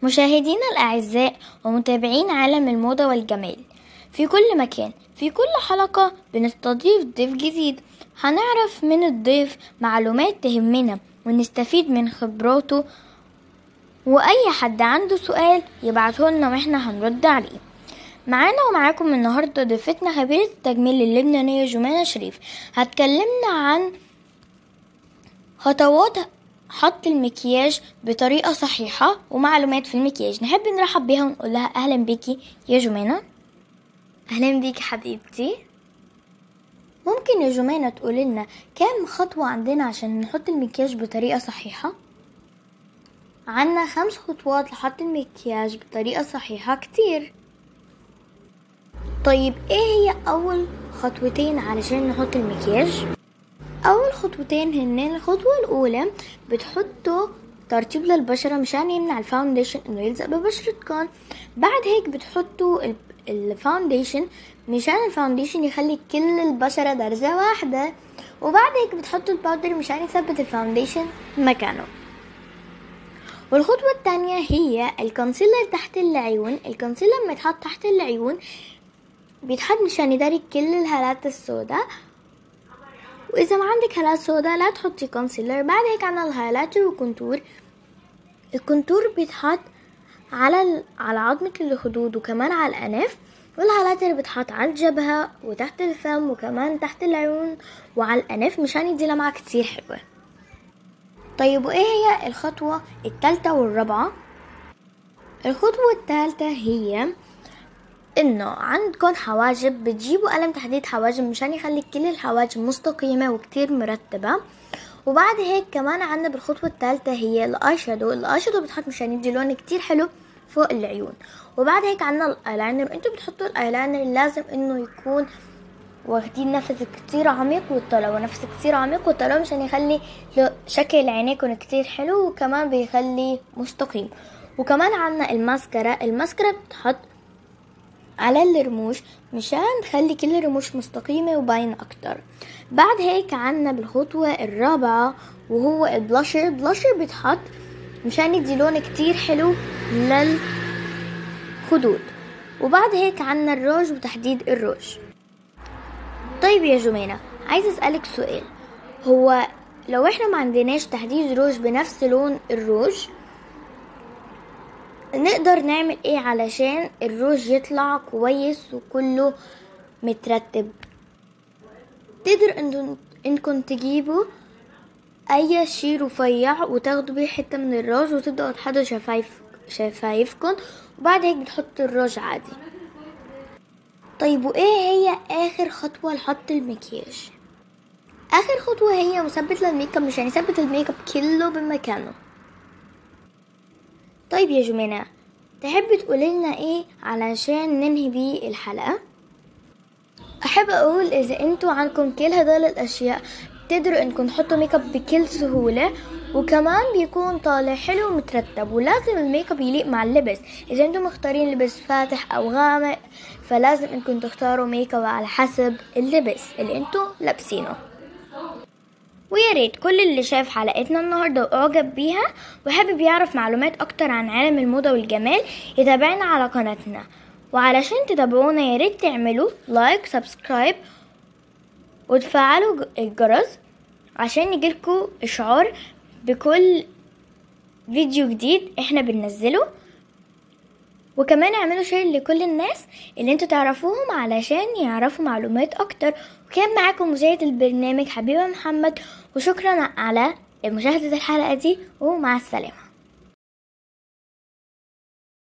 مشاهدينا الأعزاء ومتابعين عالم الموضة والجمال في كل مكان، في كل حلقة بنستضيف ضيف جديد. هنعرف من الضيف معلومات تهمنا ونستفيد من خبراته، وأي حد عنده سؤال يبعته لنا واحنا هنرد عليه. معانا ومعاكم النهاردة ضيفتنا خبيرة التجميل اللبنانية جمانة شريف. هتكلمنا عن خطوات حط المكياج بطريقة صحيحة ومعلومات في المكياج. نحب نرحب بيها ونقول لها أهلا بيكي يا جمانة. أهلا بيكي حبيبتي. ممكن يا جمانة تقول لنا كام خطوة عندنا عشان نحط المكياج بطريقة صحيحة؟ عنا 5 خطوات لحط المكياج بطريقة صحيحة كتير. طيب ايه هي أول خطوتين علشان نحط المكياج؟ اول خطوتين هن الخطوه الاولى بتحطوا ترطيب للبشره مشان يمنع الفاونديشن انه يلزق ببشرتكم. بعد هيك بتحطوا الفاونديشن مشان الفاونديشن يخلي كل البشره درجه واحده. وبعد هيك بتحطوا الباودر مشان يثبت الفاونديشن مكانه. والخطوه الثانيه هي الكونسيلر تحت العيون. الكونسيلر لما يتحط تحت العيون بيتحط مشان يداري كل الهالات السوداء، واذا ما عندك هالات سوداء لا تحطي كونسيلر. بعد هيك عنا الهايلايتر والكونتور. الكونتور بيتحط على عظمة الخدود وكمان على الانف، والهايلايتر بيتحط على الجبهة وتحت الفم وكمان تحت العيون وعلى الانف مشان يدي لمعة كتير حلوة. طيب وايه هي الخطوة الثالثة والرابعة؟ الخطوة الثالثة هي انه عندكم حواجب، بتجيبوا قلم تحديد حواجب مشان يخلي كل الحواجب مستقيمة وكتير مرتبة. وبعد هيك كمان عنا بالخطوة الثالثة هي الاي شادو بتحط مشان يدي لون كتير حلو فوق العيون. وبعد هيك عنا الايلاينر. انتوا بتحطوا الايلاينر لازم انه يكون واخدين نفس كتير عميق وطلعوا نفس كتير عميق وطلعوا مشان يخلي شكل عينيكم كتير حلو وكمان بيخلي مستقيم. وكمان عنا الماسكارا بتحط على الرموش مشان تخلي كل الرموش مستقيمة وباينة اكتر. بعد هيك عنا بالخطوة الرابعة وهو البلاشر بيتحط مشان يدي لون كتير حلو للخدود. وبعد هيك عنا الروج وتحديد الروج. طيب يا جمانة، عايز اسألك سؤال. هو لو احنا ما عندناش تحديد روج بنفس لون الروج نقدر نعمل ايه علشان الروج يطلع كويس وكله مترتب؟ تقدر انكم تجيبوا اي شي رفيع وتاخدوا بيه حتة من الروج وتبدأوا تحدوا شفايفكم وبعد هيك بتحطوا الروج عادي. طيب وايه هي اخر خطوة لحط المكياج؟ اخر خطوة هي مثبت للميك اب مشان يثبت الميك اب كله بمكانه. طيب يا جمانة، تحب تقولي لنا ايه علشان ننهي بيه الحلقة؟ احب اقول اذا انتوا عندكم كل هدول الاشياء تقدروا انكم تحطوا ميك اب بكل سهولة وكمان بيكون طالع حلو ومترتب. ولازم الميك اب يليق مع اللبس. اذا انتوا مختارين لبس فاتح او غامق فلازم انكم تختاروا ميك اب على حسب اللبس اللي انتوا لابسينه. ويا ريت كل اللي شاف حلقتنا النهارده واعجب بيها وحابب يعرف معلومات اكتر عن عالم الموضه والجمال يتابعنا على قناتنا. وعلشان تتابعونا يا ريت تعملوا لايك سبسكرايب وتفعلوا الجرس عشان يجيلكوا اشعار بكل فيديو جديد احنا بننزله. وكمان اعملوا شير لكل الناس اللي انتوا تعرفوهم علشان يعرفوا معلومات اكتر. وكان معاكم مذيعة البرنامج حبيبة محمد، وشكرا على مشاهدة الحلقة دي ومع السلامة.